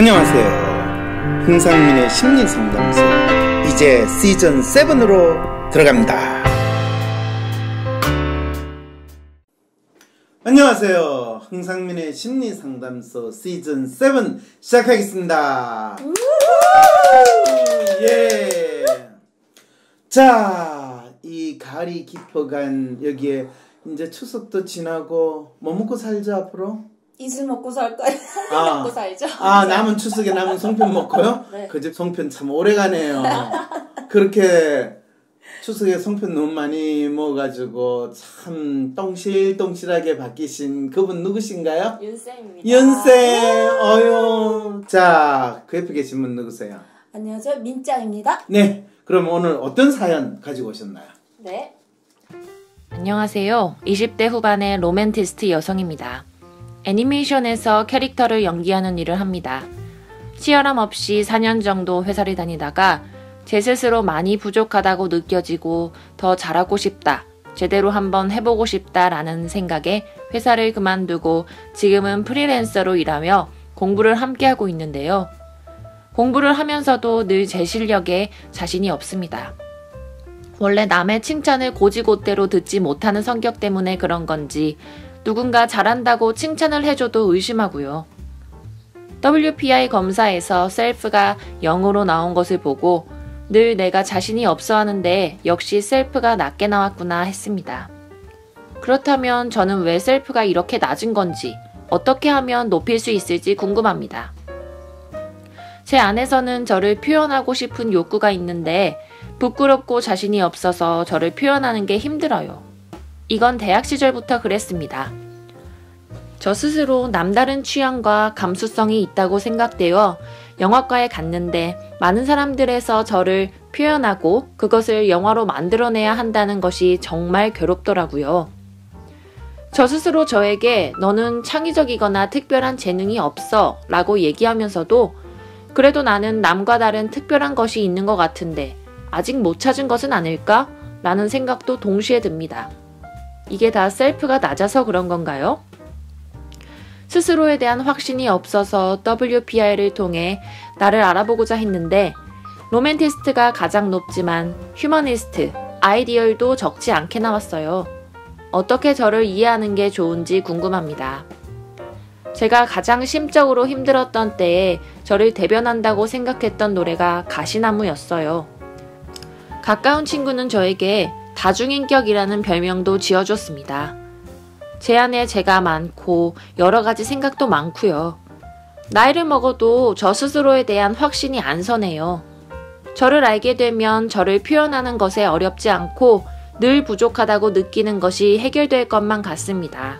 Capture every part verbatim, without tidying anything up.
안녕하세요. 흥상민의 심리상담소 이제 시즌 칠으로 들어갑니다. 안녕하세요. 흥상민의 심리상담소 시즌 칠 시작하겠습니다. 예. 자, 이 가을이 깊어간 여기에 이제 추석도 지나고 뭐 먹고 살죠 앞으로? 이슬 먹고 살까요? 송편 아, 먹고 살죠. 아, 남은 추석에 남은 송편 먹고요? 네. 그 집 송편 참 오래가네요. 그렇게 추석에 송편 너무 많이 먹어가지고 참 똥실똥실하게 바뀌신 그분 누구신가요? 윤쌤입니다. 윤쌤, 어휴. 자, 그 옆에 계신 분 누구세요? 안녕하세요. 민짱입니다. 네, 그럼 오늘 어떤 사연 가지고 오셨나요? 네. 안녕하세요. 이십 대 후반의 로맨티스트 여성입니다. 애니메이션에서 캐릭터를 연기하는 일을 합니다. 치열함 없이 사 년 정도 회사를 다니다가 제 스스로 많이 부족하다고 느껴지고 더 잘하고 싶다, 제대로 한번 해보고 싶다라는 생각에 회사를 그만두고 지금은 프리랜서로 일하며 공부를 함께 하고 있는데요. 공부를 하면서도 늘 제 실력에 자신이 없습니다. 원래 남의 칭찬을 고지고대로 듣지 못하는 성격 때문에 그런 건지 누군가 잘한다고 칭찬을 해줘도 의심하고요. 더블유피아이 검사에서 셀프가 영으로 나온 것을 보고 늘 내가 자신이 없어 하는데 역시 셀프가 낮게 나왔구나 했습니다. 그렇다면 저는 왜 셀프가 이렇게 낮은 건지, 어떻게 하면 높일 수 있을지 궁금합니다. 제 안에서는 저를 표현하고 싶은 욕구가 있는데 부끄럽고 자신이 없어서 저를 표현하는 게 힘들어요. 이건 대학 시절부터 그랬습니다. 저 스스로 남다른 취향과 감수성이 있다고 생각되어 영화과에 갔는데 많은 사람들에서 저를 표현하고 그것을 영화로 만들어내야 한다는 것이 정말 괴롭더라고요. 저 스스로 저에게 너는 창의적이거나 특별한 재능이 없어 라고 얘기하면서도 그래도 나는 남과 다른 특별한 것이 있는 것 같은데 아직 못 찾은 것은 아닐까? 라는 생각도 동시에 듭니다. 이게 다 셀프가 낮아서 그런 건가요? 스스로에 대한 확신이 없어서 더블유피아이를 통해 나를 알아보고자 했는데 로맨티스트가 가장 높지만 휴머니스트, 아이디얼도 적지 않게 나왔어요. 어떻게 저를 이해하는 게 좋은지 궁금합니다. 제가 가장 심적으로 힘들었던 때에 저를 대변한다고 생각했던 노래가 가시나무였어요. 가까운 친구는 저에게 다중인격이라는 별명도 지어줬습니다. 제 안에 제가 많고 여러 가지 생각도 많고요. 나이를 먹어도 저 스스로에 대한 확신이 안 서네요. 저를 알게 되면 저를 표현하는 것에 어렵지 않고 늘 부족하다고 느끼는 것이 해결될 것만 같습니다.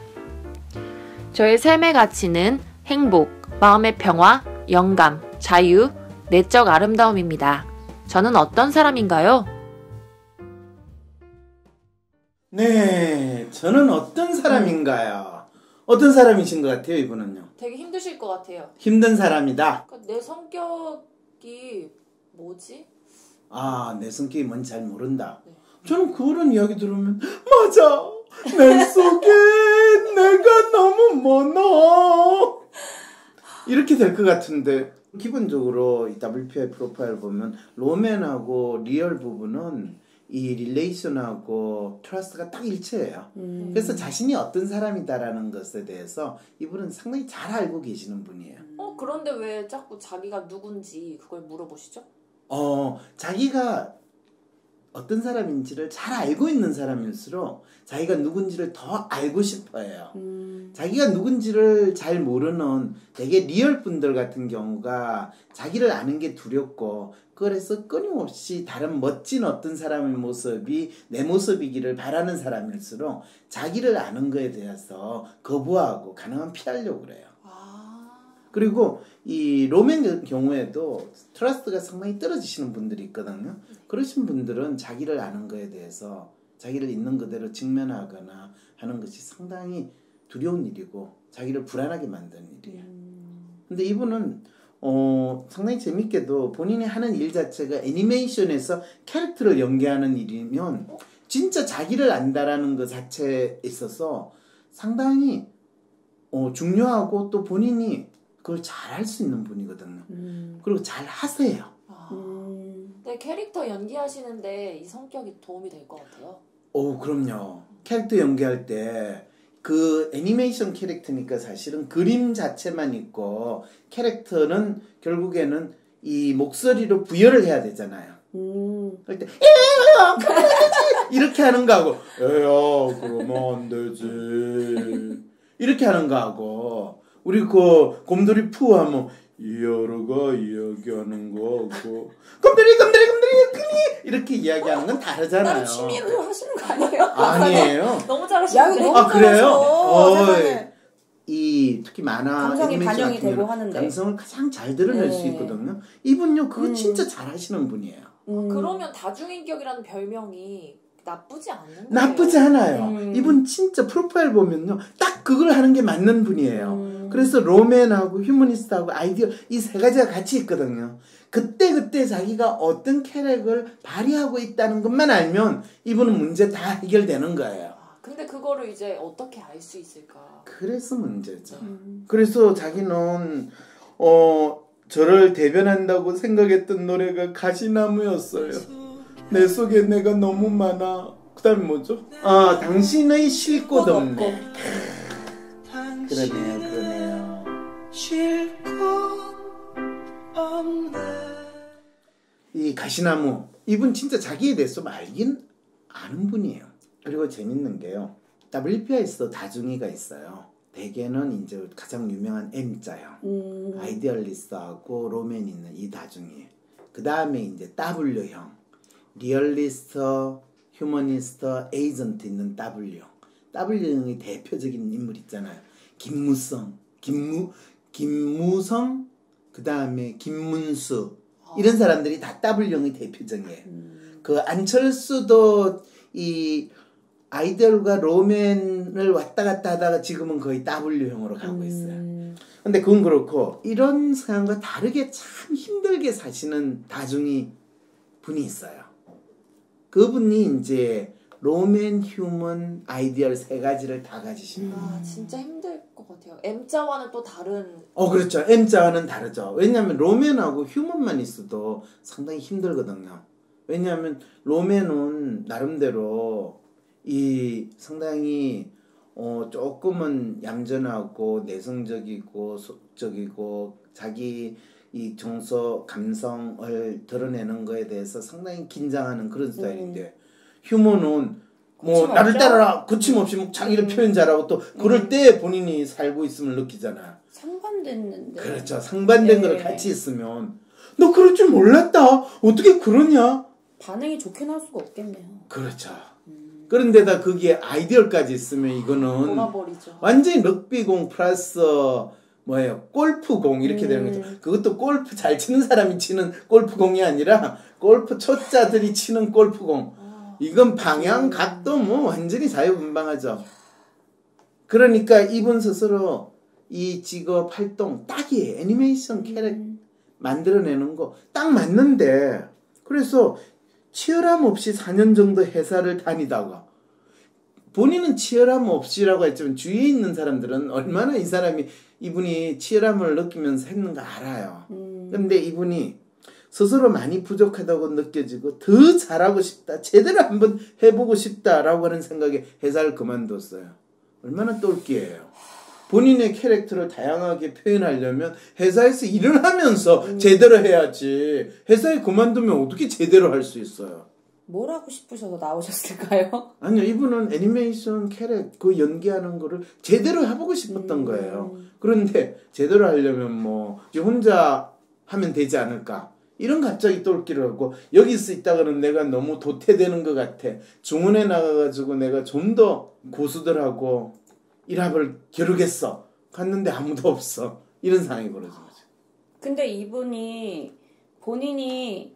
저의 삶의 가치는 행복, 마음의 평화, 영감, 자유, 내적 아름다움입니다. 저는 어떤 사람인가요? 네, 저는 어떤 사람인가요? 어떤 사람이신 것 같아요, 이분은요? 되게 힘드실 것 같아요. 힘든 사람이다? 그러니까 내 성격이 뭐지? 아, 내 성격이 뭔지 잘 모른다. 네. 저는 그런 이야기 들으면 맞아! 내 속에 내가 너무 많아! 이렇게 될 것 같은데 기본적으로 이 더블유피아이 프로파일 보면 로맨하고 리얼 부분은 이 릴레이션하고 트러스트가 딱 일치해요. 음. 그래서 자신이 어떤 사람이다라는 것에 대해서 이분은 상당히 잘 알고 계시는 분이에요. 어, 그런데 왜 자꾸 자기가 누군지 그걸 물어보시죠? 어, 자기가 어떤 사람인지를 잘 알고 있는 사람일수록 자기가 누군지를 더 알고 싶어해요. 음. 자기가 누군지를 잘 모르는 되게 리얼 분들 같은 경우가 자기를 아는 게 두렵고 그래서 끊임없이 다른 멋진 어떤 사람의 모습이 내 모습이기를 바라는 사람일수록 자기를 아는 거에 대해서 거부하고 가능하면 피하려고 그래요. 그리고 이 로맨 경우에도 트러스트가 상당히 떨어지시는 분들이 있거든요. 그러신 분들은 자기를 아는 거에 대해서 자기를 있는 그대로 직면하거나 하는 것이 상당히 두려운 일이고 자기를 불안하게 만드는 일이에요. 근데 이분은 어, 상당히 재밌게도 본인이 하는 일 자체가 애니메이션에서 캐릭터를 연기하는 일이면 진짜 자기를 안다라는 것 자체에 있어서 상당히 어, 중요하고 또 본인이 그걸 잘 할 수 있는 분이거든요. 음. 그리고 잘 하세요. 아, 음. 네, 캐릭터 연기하시는데 이 성격이 도움이 될 것 같아요. 오, 그럼요. 캐릭터 연기할 때 그 애니메이션 캐릭터니까 사실은 그림 자체만 있고 캐릭터는 결국에는 이 목소리로 부여를 해야 되잖아요. 음. 그럴 때 이렇게 하는 거하고 에야 그러면 안 되지 이렇게 하는 거하고 우리 그 곰돌이 푸 하면 이하루가 이야기하는 거하고 곰돌이 곰돌이 곰돌이 곰돌이 이렇게 이야기하는 건 다르잖아요. 나는 취미로 하시는 거 아니에요? 아니에요. 너무 잘하시는데. 아 그래요? 어, 세상에. 이 특히 만화 감성이 애니메이션 반영이 같은 되고 경우는 하는데. 감성을 가장 잘 드러낼 네. 수 있거든요. 이분요 그거 음. 진짜 잘하시는 분이에요. 음. 그러면 다중인격이라는 별명이 나쁘지 않는 거예요. 나쁘지 않아요. 음. 이분 진짜 프로파일 보면요 딱 그걸 하는 게 맞는 분이에요. 음. 그래서 로맨하고 휴머니스트하고 아이디어 이 세 가지가 같이 있거든요. 그때 그때 자기가 어떤 캐릭을 발휘하고 있다는 것만 알면 이분은 문제 다 해결되는 거예요. 아, 근데 그거를 이제 어떻게 알 수 있을까? 그래서 문제죠. 음. 그래서 자기는 어 저를 대변한다고 생각했던 노래가 가시나무였어요. 내 속에 내가 너무 많아. 그 다음에 뭐죠? 아 당신의 쉴 곳 없네. 그러네요 그러네요. 쉴 곳 없네. 이 가시나무 이분 진짜 자기에 대해서 알긴 아는 분이에요. 그리고 재밌는 게요. 더블유피아이에서 다중이가 있어요. 대개는 이제 가장 유명한 M자요. 음. 아이디얼리스트하고 로맨 있는 이 다중이. 그 다음에 이제 W형. 리얼리스트, 휴머니스트, 에이전트 있는 W형. W형이 대표적인 인물 있잖아요. 김무성, 김무, 김무성, 그 다음에 김문수. 이런 사람들이 다 W형이 대표적이에요. 음. 그 안철수도 이 아이디얼과 로맨을 왔다 갔다 하다가 지금은 거의 W형으로 가고 있어요. 음. 근데 그건 그렇고 이런 사람과 다르게 참 힘들게 사시는 다중이 분이 있어요. 그분이 이제 로맨, 휴먼, 아이디얼 세 가지를 다 가지신 분. 아 진짜 힘들 것 같아요. M자와는 또 다른. 어 그렇죠. M자와는 다르죠. 왜냐하면 로맨하고 휴먼만 있어도 상당히 힘들거든요. 왜냐하면 로맨은 나름대로 이 상당히 어 조금은 얌전하고 내성적이고 소극적이고 자기 이 정서 감성을 드러내는 거에 대해서 상당히 긴장하는 그런 스타일인데 음. 휴먼은 뭐 거침없죠? 나를 따라라 거침없이 뭐 자기를 음. 표현 잘하고 또 그럴 음. 때 본인이 살고 있음을 느끼잖아. 상반됐는데. 그렇죠. 상반된 네. 거를 같이 있으면 너 그럴 줄 몰랐다. 어떻게 그러냐? 반응이 좋게 나올 수가 없겠네요. 그렇죠. 음. 그런데다 거기에 아이디어까지 있으면 이거는 돌아버리죠. 완전히 럭비공 플러스 뭐예요? 골프공 이렇게 음. 되는 거죠. 그것도 골프 잘 치는 사람이 치는 골프공이 아니라 골프 초짜들이 치는 골프공. 아, 이건 방향 각도 뭐 완전히 자유분방하죠. 그러니까 이분 스스로 이 직업 활동 딱이에요. 애니메이션 캐릭터 음. 만들어내는 거 딱 맞는데 그래서 치열함 없이 사 년 정도 회사를 다니다가 본인은 치열함 없이라고 했지만 주위에 있는 사람들은 얼마나 이 사람이 이분이 치열함을 느끼면서 했는가 알아요. 음. 근데 이분이 스스로 많이 부족하다고 느껴지고 더 잘하고 싶다. 제대로 한번 해보고 싶다라고 하는 생각에 회사를 그만뒀어요. 얼마나 똘끼예요. 본인의 캐릭터를 다양하게 표현하려면 회사에서 일을 하면서 음. 제대로 해야지. 회사에 그만두면 어떻게 제대로 할 수 있어요. 뭘 하고 싶으셔서 나오셨을까요? 아니요. 이분은 애니메이션 캐릭터 그 연기하는 거를 제대로 해보고 싶었던 음. 거예요. 그런데 제대로 하려면 뭐 혼자 하면 되지 않을까. 이런 갑자기 똘끼를 하고 여기 서 있다가는 내가 너무 도태되는 것 같아. 중원에 나가가지고 내가 좀 더 고수들하고 일합을 겨루겠어. 갔는데 아무도 없어. 이런 상황이 벌어진 거죠. 근데 이분이 본인이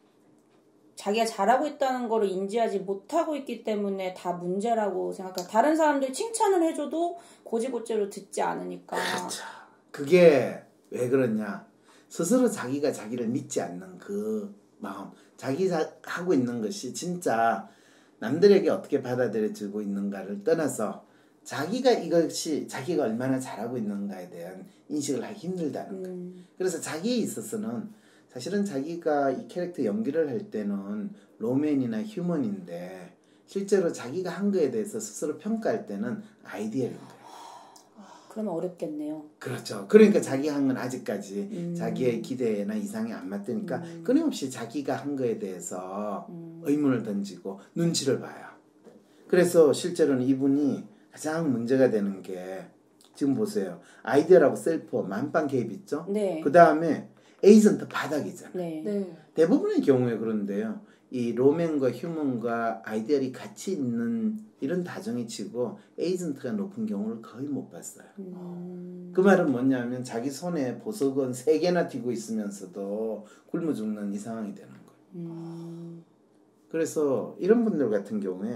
자기가 잘하고 있다는 거를 인지하지 못하고 있기 때문에 다 문제라고 생각해요. 다른 사람들이 칭찬을 해줘도 고지고대로 듣지 않으니까. 그렇죠. 그게 왜 그러냐. 스스로 자기가 자기를 믿지 않는 그 마음. 자기가 하고 있는 것이 진짜 남들에게 어떻게 받아들여지고 있는가를 떠나서 자기가 이것이 자기가 얼마나 잘하고 있는가에 대한 인식을 하기 힘들다는 거예요. 음. 그래서 자기에 있어서는 사실은 자기가 이 캐릭터 연기를 할 때는 로맨이나 휴먼인데 실제로 자기가 한 거에 대해서 스스로 평가할 때는 아이디어인 거예요. 그러면 어렵겠네요. 그렇죠. 그러니까 자기가 한 건 아직까지 음. 자기의 기대나 이상이 안 맞으니까 음. 끊임없이 자기가 한 거에 대해서 음. 의문을 던지고 눈치를 봐요. 그래서 실제로는 이분이 가장 문제가 되는 게 지금 보세요. 아이디어라고 셀프 만빵 개입 있죠? 네. 그 다음에 에이전트 바닥이잖아요. 네. 네. 대부분의 경우에 그런데요. 이 로맨과 휴먼과 아이디얼이 같이 있는 이런 다정이 치고 에이전트가 높은 경우를 거의 못 봤어요. 음. 그 말은 뭐냐면 자기 손에 보석은 세 개나 쥐고 있으면서도 굶어 죽는 이 상황이 되는 거예요. 음. 그래서 이런 분들 같은 경우에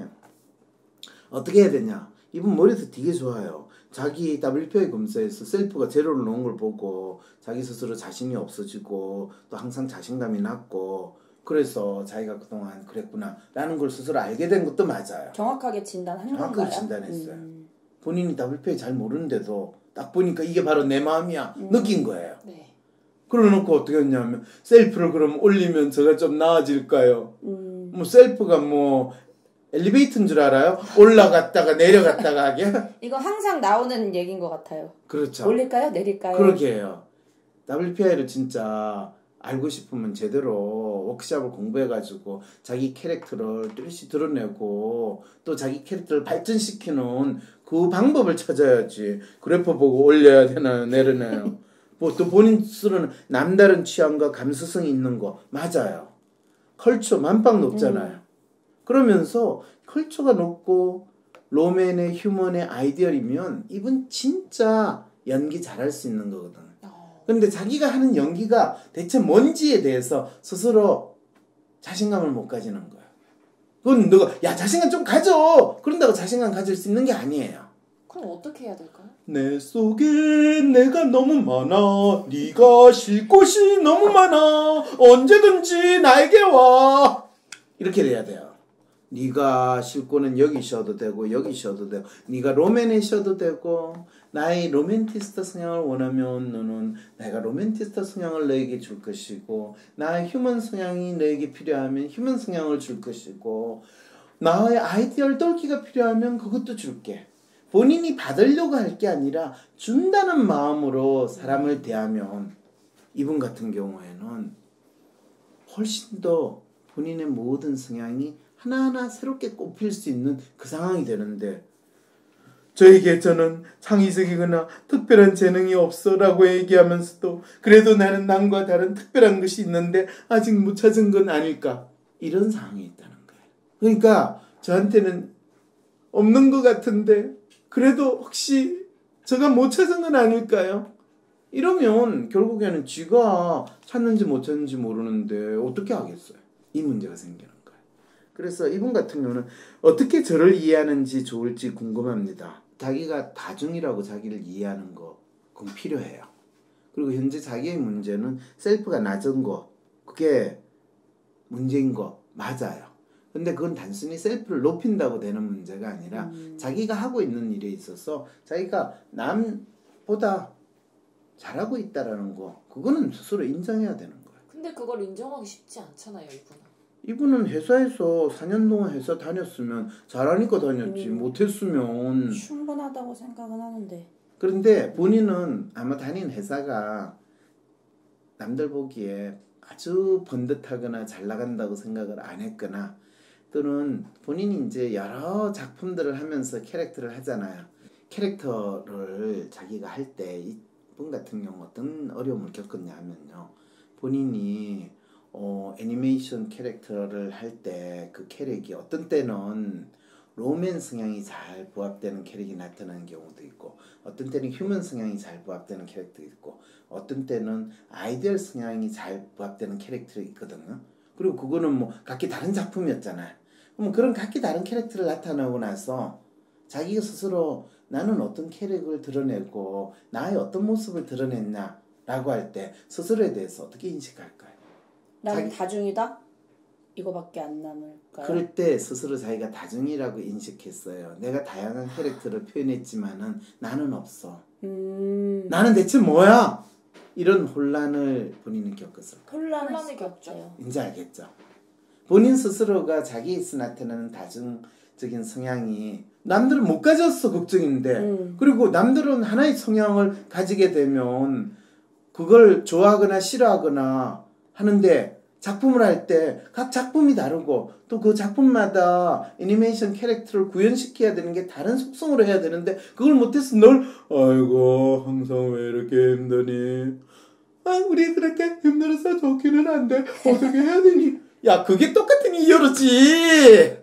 어떻게 해야 되냐. 이분 머리도 되게 좋아요. 자기 더블유피아이 검사에서 셀프가 제로를 놓은 걸 보고 자기 스스로 자신이 없어지고 또 항상 자신감이 낮고 그래서 자기가 그동안 그랬구나 라는 걸 스스로 알게 된 것도 맞아요. 정확하게 진단한 정확하게 건가요? 진단했어요. 음. 본인이 더블유피아이 잘 모르는데도 딱 보니까 이게 바로 내 마음이야 음. 느낀 거예요. 네. 그러놓고 어떻게 했냐면 셀프를 그럼 올리면 제가 좀 나아질까요? 음. 뭐 셀프가 뭐 엘리베이터인 줄 알아요? 올라갔다가 내려갔다가 하게? 이거 항상 나오는 얘기인 것 같아요. 그렇죠. 올릴까요? 내릴까요? 그러게 해요. 더블유피아이를 진짜 알고 싶으면 제대로 워크숍을 공부해가지고 자기 캐릭터를 뚜렷이 드러내고 또 자기 캐릭터를 발전시키는 그 방법을 찾아야지. 그래프 보고 올려야 되나요? 내려나요? 뭐 또 본인 스스로는 남다른 취향과 감수성이 있는 거 맞아요. 컬처 만빵 높잖아요. 음. 그러면서 컬처가 높고 로맨의 휴먼의 아이디얼이면 이분 진짜 연기 잘할 수 있는 거거든. 근데 자기가 하는 연기가 대체 뭔지에 대해서 스스로 자신감을 못 가지는 거야. 그건 너가 야 자신감 좀 가져. 그런다고 자신감 가질 수 있는 게 아니에요. 그럼 어떻게 해야 될까요? 내 속에 내가 너무 많아. 네가 쉴 곳이 너무 많아. 언제든지 나에게 와. 이렇게 돼야 돼요. 네가 쉴 곳은 여기 쉬어도 되고 여기 쉬어도 되고 네가 로맨에 쉬어도 되고 나의 로맨티스트 성향을 원하면 너는 내가 로맨티스트 성향을 너에게 줄 것이고 나의 휴먼 성향이 너에게 필요하면 휴먼 성향을 줄 것이고 나의 아이디얼 똘끼가 필요하면 그것도 줄게. 본인이 받으려고 할 게 아니라 준다는 마음으로 사람을 대하면 이분 같은 경우에는 훨씬 더 본인의 모든 성향이 하나하나 새롭게 꼽힐 수 있는 그 상황이 되는데 저에게 저는 창의적이거나 특별한 재능이 없어 라고 얘기하면서도 그래도 나는 남과 다른 특별한 것이 있는데 아직 못 찾은 건 아닐까 이런 상황이 있다는 거예요. 그러니까 저한테는 없는 것 같은데 그래도 혹시 제가 못 찾은 건 아닐까요? 이러면 결국에는 쥐가 찾는지 못 찾는지 모르는데 어떻게 하겠어요? 이 문제가 생기는 거예요. 그래서 이분 같은 경우는 어떻게 저를 이해하는지 좋을지 궁금합니다. 자기가 다중이라고 자기를 이해하는 거 그건 필요해요. 그리고 현재 자기의 문제는 셀프가 낮은 거 그게 문제인 거 맞아요. 근데 그건 단순히 셀프를 높인다고 되는 문제가 아니라 음. 자기가 하고 있는 일에 있어서 자기가 남보다 잘하고 있다라는 거 그거는 스스로 인정해야 되는 거예요. 근데 그걸 인정하기 쉽지 않잖아요, 이분은. 이분은 회사에서 사 년 동안 회사 다녔으면 잘하니까 다녔지 음. 못했으면 충분하다고 생각은 하는데 그런데 본인은 아마 다닌 회사가 남들 보기에 아주 번듯하거나 잘 나간다고 생각을 안 했거나 또는 본인이 이제 여러 작품들을 하면서 캐릭터를 하잖아요. 캐릭터를 자기가 할 때 이분 같은 경우 어떤 어려움을 겪었냐 하면요. 본인이 어, 애니메이션 캐릭터를 할 때 그 캐릭이 어떤 때는 로맨 성향이 잘 부합되는 캐릭이 나타나는 경우도 있고 어떤 때는 휴먼 성향이 잘 부합되는 캐릭터도 있고 어떤 때는 아이디얼 성향이 잘 부합되는 캐릭터가 있거든요. 그리고 그거는 뭐 각기 다른 작품이었잖아요. 그럼 그런 각기 다른 캐릭터를 나타나고 나서 자기가 스스로 나는 어떤 캐릭터를 드러내고 나의 어떤 모습을 드러냈냐라고 할 때 스스로에 대해서 어떻게 인식할까요? 나는 자기- 다중이다? 이거밖에 안 남을까요? 그럴 때 스스로 자기가 다중이라고 인식했어요. 내가 다양한 캐릭터를 표현했지만은 나는 없어. 음... 나는 대체 뭐야? 이런 혼란을 본인이 겪었을 거예요. 혼란을 겪죠. 이제 알겠죠. 본인 스스로가 자기에서 나타나는 다중적인 성향이 남들은 못 가졌어 걱정인데 음. 그리고 남들은 하나의 성향을 가지게 되면 그걸 좋아하거나 싫어하거나 하는데 작품을 할 때 각 작품이 다르고 또 그 작품마다 애니메이션 캐릭터를 구현시켜야 되는 게 다른 속성으로 해야 되는데 그걸 못해서 널 아이고 항상 왜 이렇게 힘드니 아 우리 그렇게 힘들어서 좋기는 한데 어떻게 해야 되니 야 그게 똑같은 이유로지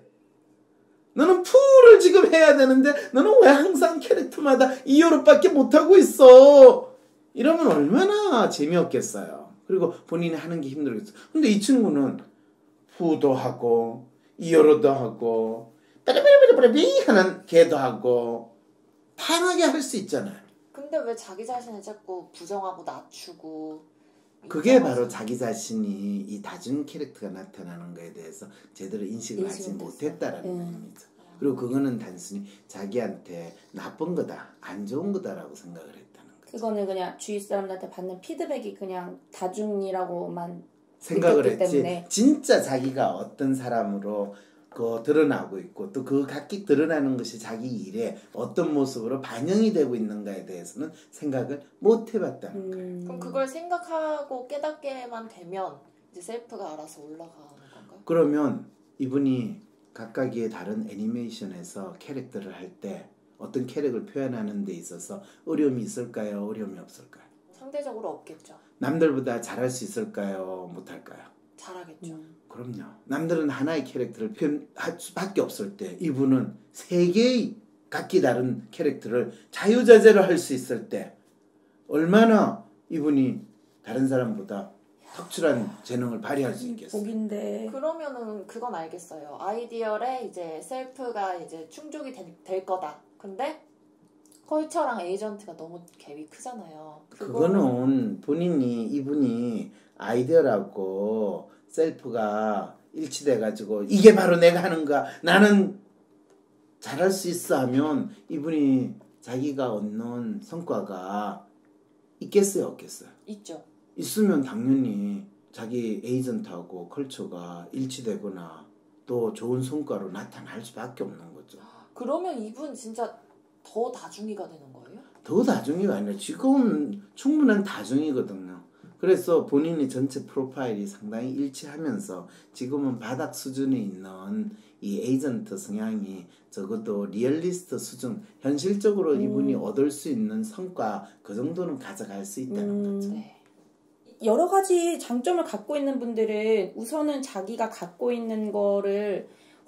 너는 풀을 지금 해야 되는데 너는 왜 항상 캐릭터마다 이유로밖에 못하고 있어 이러면 얼마나 재미없겠어요. 그리고 본인이 하는 게 힘들겠어. 근데 이 친구는 푸도 하고 이어로도 하고 빠리빠리빠리빠리 하는 개도 하고 다양하게 할 수 있잖아요. 근데 왜 자기 자신을 자꾸 부정하고 낮추고 그게 바로 자기 자신이 이 다중 캐릭터가 나타나는 거에 대해서 제대로 인식을 하지 못했다라는 음. 겁니다. 그리고 그거는 단순히 자기한테 나쁜 거다, 안 좋은 거다라고 생각을 했다는 거죠. 그거는 그냥 주위 사람들한테 받는 피드백이 그냥 다중이라고만 생각을 했지. 때문에. 진짜 자기가 어떤 사람으로 그 드러나고 있고 또 그 각기 드러나는 것이 자기 일에 어떤 모습으로 반영이 되고 있는가에 대해서는 생각을 못 해봤다는 음. 거예요. 그럼 그걸 생각하고 깨닫게만 되면 이제 셀프가 알아서 올라가는 건가요? 그러면 이분이 각각의 다른 애니메이션에서 캐릭터를 할 때 어떤 캐릭터를 표현하는 데 있어서 어려움이 있을까요? 어려움이 없을까요? 상대적으로 없겠죠. 남들보다 잘할 수 있을까요? 못할까요? 잘하겠죠. 음. 그럼요. 남들은 하나의 캐릭터를 표현할 수밖에 없을 때 이분은 세 개의 각기 다른 캐릭터를 자유자재로 할 수 있을 때 얼마나 이분이 다른 사람보다 특출한 재능을 발휘할 수 있겠어요. 복인데. 그러면은 그건 알겠어요. 아이디얼에 이제 셀프가 이제 충족이 될, 될 거다. 근데 컬처랑 에이전트가 너무 갭이 크잖아요. 그거는 본인이 이분이 아이디어라고 셀프가 일치돼가지고 이게 바로 내가 하는 거야. 나는 잘할 수 있어 하면 이분이 자기가 얻는 성과가 있겠어요? 없겠어요? 있죠. 있으면 당연히 자기 에이전트하고 컬처가 일치되거나 또 좋은 성과로 나타날 수밖에 없는 거죠. 그러면 이분 진짜 더 다중이가 되는 거예요? 더 다중이가 아니라 지금 충분한 다중이거든요. 그래서 본인이 전체 프로파일이 상당히 일치하면서 지금은 바닥 수준에 있는 이 에이전트 성향이 적어도 리얼리스트 수준, 현실적으로 음. 이분이 얻을 수 있는 성과 그 정도는 가져갈 수 있다는 음. 거죠. 네. 여러 가지 장점을 갖고 있는 분들은 우선은 자기가 갖고 있는 거를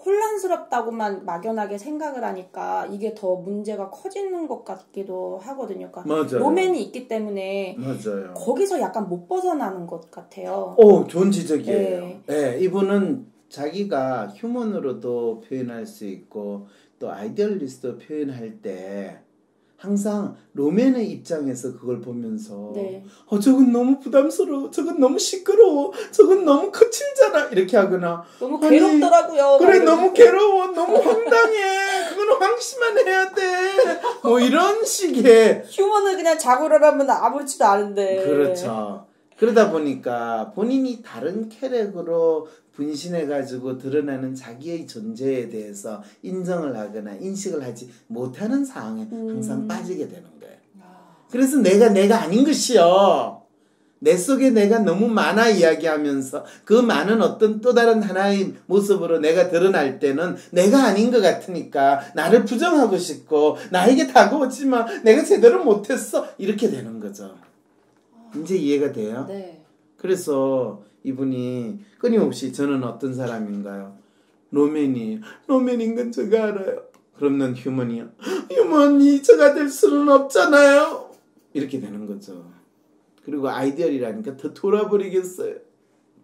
혼란스럽다고만 막연하게 생각을 하니까 이게 더 문제가 커지는 것 같기도 하거든요. 그러니까 맞아요. 로맨이 있기 때문에 맞아요. 거기서 약간 못 벗어나는 것 같아요. 오, 좋은 지적이에요. 네. 네, 이분은 자기가 휴먼으로도 표현할 수 있고 또 아이디얼리스트도 표현할 때 항상 로맨의 입장에서 그걸 보면서 네. 어 저건 너무 부담스러워, 저건 너무 시끄러워, 저건 너무 거칠잖아 이렇게 하거나 너무 아니, 괴롭더라고요. 그래 막 너무 괴로워, 너무 황당해, 그거는 황씨만 해야 돼뭐 이런 식의 휴먼을 그냥 자고를 하면 아무렇지도 않은데. 그렇죠. 그러다 보니까 본인이 다른 캐릭으로 분신해가지고 드러나는 자기의 존재에 대해서 인정을 하거나 인식을 하지 못하는 상황에 음. 항상 빠지게 되는 거예요. 아, 그래서 내가 내가 아닌 것이요. 내 속에 내가 너무 많아 이야기하면서 그 많은 어떤 또 다른 하나의 모습으로 내가 드러날 때는 내가 아닌 것 같으니까 나를 부정하고 싶고 나에게 다가오지만 내가 제대로 못했어 이렇게 되는 거죠. 이제 이해가 돼요? 네. 그래서 이분이 끊임없이 저는 어떤 사람인가요? 로맨이 로맨인 건 제가 알아요. 그럼 넌 휴먼이야. 휴먼이 제가 될 수는 없잖아요. 이렇게 되는 거죠. 그리고 아이디얼이라니까 더 돌아버리겠어요.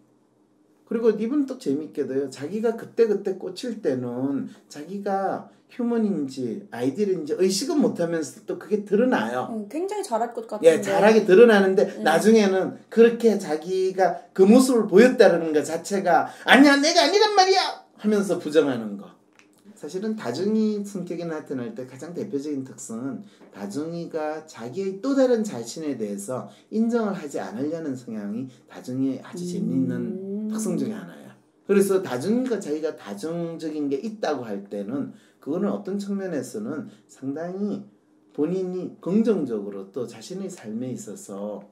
그리고 이분 또 재밌게도요. 자기가 그때그때 꽂힐 때는 자기가 휴먼인지 아이디어인지 의식은 못하면서 또 그게 드러나요. 음, 굉장히 잘할 것 같은데. 예, 잘하게 드러나는데 음. 나중에는 그렇게 자기가 그 모습을 보였다는 것 자체가 아니야 내가 아니란 말이야 하면서 부정하는 거. 사실은 다중이 성격이 나타날 때 가장 대표적인 특성은 다중이가 자기의 또 다른 자신에 대해서 인정을 하지 않으려는 성향이 다중이의 아주 재미있는 음. 특성 중에 하나예요. 그래서 다중이가 자기가 다중적인 게 있다고 할 때는 그거는 어떤 측면에서는 상당히 본인이 긍정적으로 또 자신의 삶에 있어서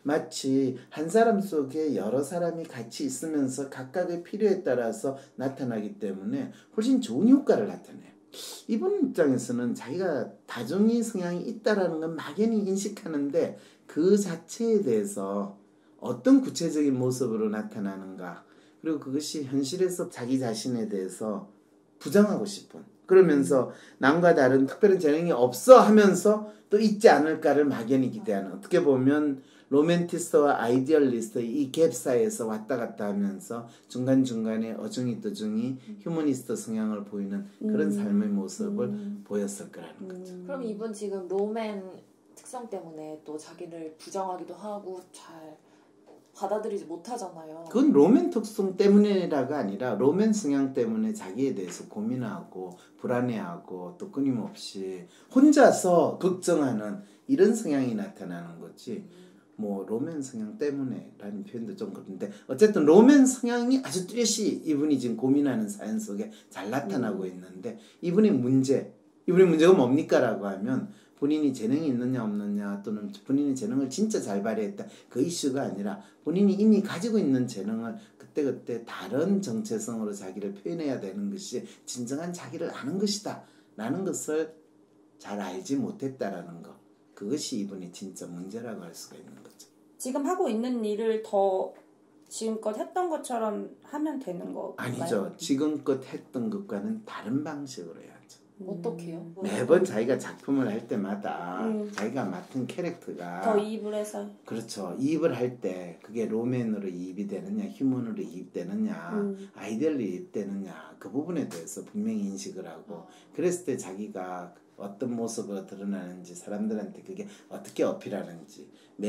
마치 한 사람 속에 여러 사람이 같이 있으면서 각각의 필요에 따라서 나타나기 때문에 훨씬 좋은 효과를 나타내요. 이분 입장에서는 자기가 다중이 성향이 있다라는 건 막연히 인식하는데 그 자체에 대해서 어떤 구체적인 모습으로 나타나는가 그리고 그것이 현실에서 자기 자신에 대해서 부정하고 싶은 그러면서 남과 다른 특별한 재능이 없어 하면서 또 있지 않을까를 막연히 기대하는 어떻게 보면 로맨티스트와 아이디얼리스트의 이 갭 사이에서 왔다 갔다 하면서 중간중간에 어중이떠중이 휴머니스트 성향을 보이는 그런 음. 삶의 모습을 음. 보였을 거라는 음. 거죠. 그럼 이분 지금 로맨 특성 때문에 또 자기를 부정하기도 하고 잘 받아들이지 못하잖아요. 그건 로맨 특성 때문이라가 아니라 로맨 성향 때문에 자기에 대해서 고민하고 불안해하고 또 끊임없이 혼자서 걱정하는 이런 성향이 나타나는 거지. 뭐 로맨 성향 때문에 라는 표현도 좀 그런데 어쨌든 로맨 성향이 아주 뚜렷이 이분이 지금 고민하는 사연 속에 잘 나타나고 음. 있는데 이분의 문제 이분의 문제가 뭡니까 라고 하면 본인이 재능이 있느냐 없느냐 또는 본인의 재능을 진짜 잘 발휘했다 그 이슈가 아니라 본인이 이미 가지고 있는 재능을 그때그때 다른 정체성으로 자기를 표현해야 되는 것이 진정한 자기를 아는 것이다 라는 것을 잘 알지 못했다라는 것 그것이 이분이 진짜 문제라고 할 수가 있는 거죠. 지금 하고 있는 일을 더 지금껏 했던 것처럼 하면 되는 거 아니죠. 지금껏 했던 것과는 다른 방식으로 해야죠. 어떻게요? 매번 자기가 작품을 할 때마다 음. 자기가 맡은 캐릭터가 더 이입을 해서 그렇죠. 이입을 할 때 그게 로맨으로 이입이 되느냐 휴먼으로 이입되느냐 음. 아이디얼로 이입되느냐 그 부분에 대해서 분명히 인식을 하고 그랬을 때 자기가 어떤 모습으로 드러나는지 사람들한테 그게 어떻게 어필하는지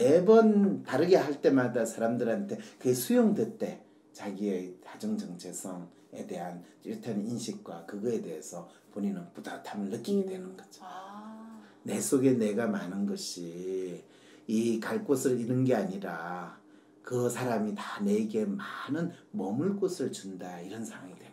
매번 다르게 할 때마다 사람들한테 그게 수용됐대 자기의 다중정체성에 대한 뚜렷한 인식과 그거에 대해서 본인은 뿌듯함을 느끼게 음. 되는 거죠. 아. 내 속에 내가 많은 것이 이 갈 곳을 잃은 게 아니라 그 사람이 다 내게 많은 머물 곳을 준다 이런 상황이 되는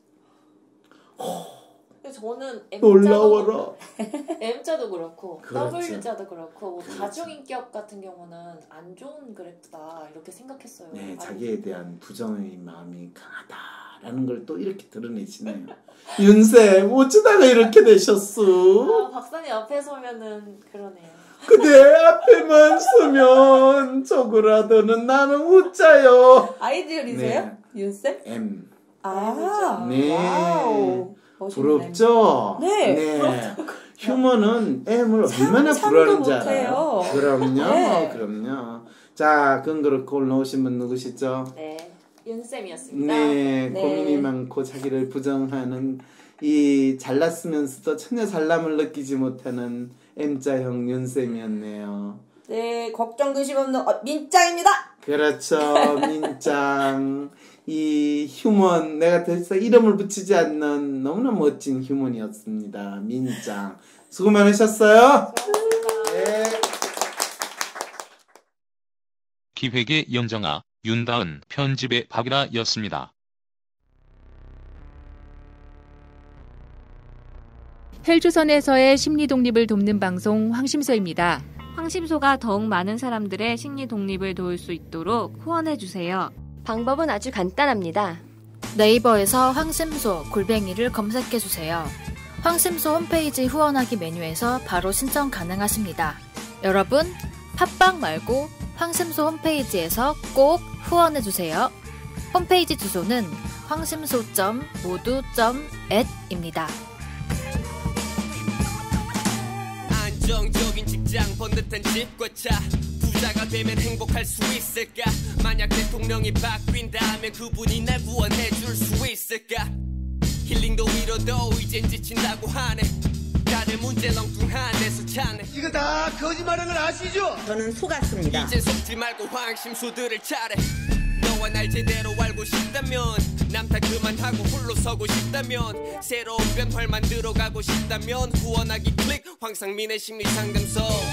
거죠. 근데 저는 놀라워라. M자도 그렇고 그렇죠. W자도 그렇고 뭐 그렇죠. 다중인격 같은 경우는 안 좋은 그래프다 이렇게 생각했어요. 네, 아니, 자기에 대한 부정의 마음이 강하다라는 걸 또 이렇게 드러내시네요. 윤쌤 어쩌다가 이렇게 되셨어? 아, 박사님 앞에 서면은 그러네요. 그대 앞에만 서면 쪼그라드는 나는 웃자요. 아이디어이세요? 네. 윤쌤? M. 아, 네. 와우. 멋있네. 부럽죠? 네. 네. 휴머는 M을 참, 얼마나 참도 부러워하는지 못해요. 알아요. 그럼요. 네. 그럼요. 자, 그건 그렇고 오늘 나오신 분 누구시죠? 네, 윤쌤이었습니다. 네, 네. 고민이 많고 자기를 부정하는 이 잘났으면서도 전혀 잘남을 느끼지 못하는 M자형 윤쌤이었네요. 네, 걱정 근심 없는 어, 민짱입니다. 그렇죠. 민짱. 이 휴먼 내가 더 이상 이름을 붙이지 않는 너무나 멋진 휴먼이었습니다. 민짱. 수고 많으셨어요. 네. 기획의 영정아, 윤다은, 편집의 박이라였습니다. 헬조선에서의 심리 독립을 돕는 방송 황심소입니다. 황심소가 더욱 많은 사람들의 심리 독립을 도울 수 있도록 후원해주세요. 방법은 아주 간단합니다. 네이버에서 황심소 골뱅이를 검색해주세요. 황심소 홈페이지 후원하기 메뉴에서 바로 신청 가능하십니다. 여러분, 팟빵 말고 황심소 홈페이지에서 꼭 후원해주세요. 홈페이지 주소는 황심소 점 모두 점 앳입니다. 안정적인 직장 번듯한 집과 차 부자가 되면 행복할 수 있을까 만약 대통령이 바뀐다면 그분이 날 구원해 줄 수 있을까 힐링도 위로도 이젠 지친다고 하네. 다들 문제 렁뚱한 데서 찾네. 이거 다 거짓말인 걸 아시죠? 저는 속았습니다. 이제 속지 말고 황심수들을 차례. 너와 날 제대로 알고 싶다면 남 탓 그만하고 홀로 서고 싶다면 새로운 변화를 만들어가고 싶다면 후원하기 클릭 황상민의 심리상담소.